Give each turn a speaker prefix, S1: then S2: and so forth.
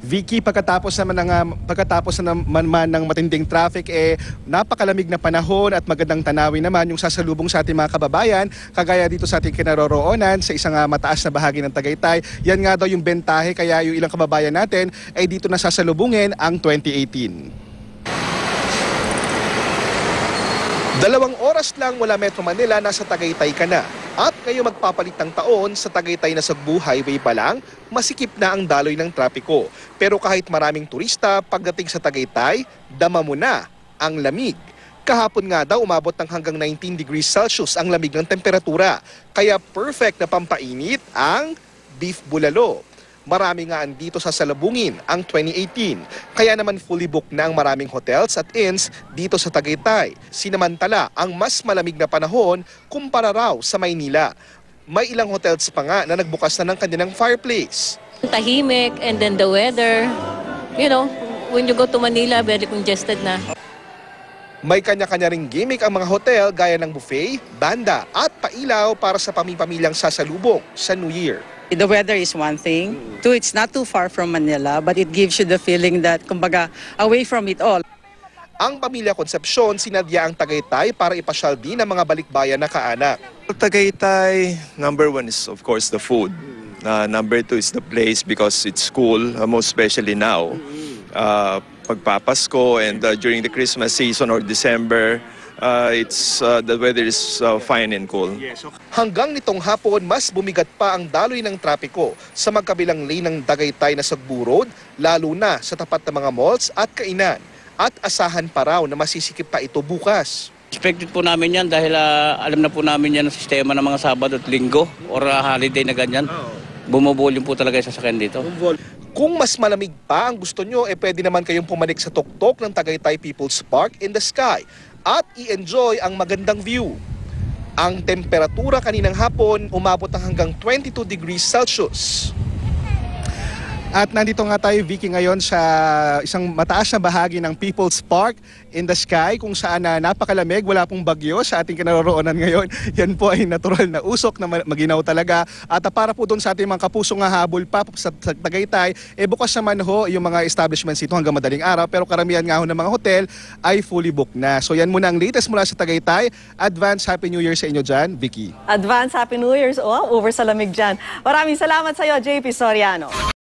S1: Vicky, pagkatapos naman ng matinding traffic, napakalamig na panahon at magandang tanawin naman yung sasalubong sa ating mga kababayan, kagaya dito sa ating kinaroroonan sa isang mataas na bahagi ng Tagaytay. Yan nga daw yung bentahe, kaya yung ilang kababayan natin ay dito na sasalubungin ang 2018. 2 oras lang mula Metro Manila, nasa Tagaytay ka na. At kayo magpapalit ng taon, sa Tagaytay na Sugbu Highway pa lang, masikip na ang daloy ng trapiko. Pero kahit maraming turista, pagdating sa Tagaytay, dama mo na ang lamig. Kahapon nga daw umabot ng hanggang 19 degrees Celsius ang lamig ng temperatura. Kaya perfect na pampainit ang beef bulalo. Marami nga andito sa salubungin ang 2018. Kaya naman fully booked na ang maraming hotels at inns dito sa Tagaytay. Sinamantala ang mas malamig na panahon kumpara raw sa Maynila. May ilang hotels pa nga na nagbukas na ng kanilang fireplace.
S2: Tahimik, and then the weather, when you go to Manila, very congested na.
S1: May kanya-kanya ring gimmick ang mga hotel gaya ng buffet, banda at pailaw para sa pamilya-pamilyang sasalubong sa New Year.
S3: The weather is one thing. Two, it's not too far from Manila, but it gives you the feeling that, kumbaga, away from it all.
S1: Ang pamilya Concepcion sinadya ang Tagaytay para ipasyal din ang mga balikbayan na kaanak.
S4: Tagaytay, number 1 is of course the food. Number 2 is the place because it's cool, most especially now. Pagpapasko and during the Christmas season or December, the weather is fine and cool.
S1: Hanggang nitong hapon, mas bumigat pa ang daloy ng trapiko sa magkabilang lane ng Tagaytay na Sugbu Road, lalo na sa tapat ng mga malls at kainan. At asahan pa raw na masisikip pa ito bukas.
S5: Expected po namin yan dahil alam na po namin yan ang sistema ng mga Sabado at Linggo or holiday na ganyan. Bumubulim po talaga yung sasakyan dito.
S1: Kung mas malamig pa ang gusto nyo, pwede naman kayong pumanik sa tuktok ng Tagaytay People's Park in the Sky at i-enjoy ang magandang view. Ang temperatura kaninang hapon umabot ng hanggang 22 degrees Celsius. At nandito nga tayo, Vicky, ngayon sa isang mataas na bahagi ng People's Park in the Sky kung saan napakalamig, wala pong bagyo sa ating kinaroroonan ngayon. Yan po ay natural na usok na maginaw talaga. At para po doon sa ating mga kapusong habol pa sa Tagaytay, bukas naman ho yung mga establishments dito hanggang madaling araw, pero karamihan nga ho ng mga hotel ay fully booked na. So yan muna ang latest mula sa Tagaytay. Advance Happy New Year sa inyo dyan, Vicky.
S6: Advance Happy New Year's, over sa lamig dyan. Maraming salamat sa iyo, JP Soriano.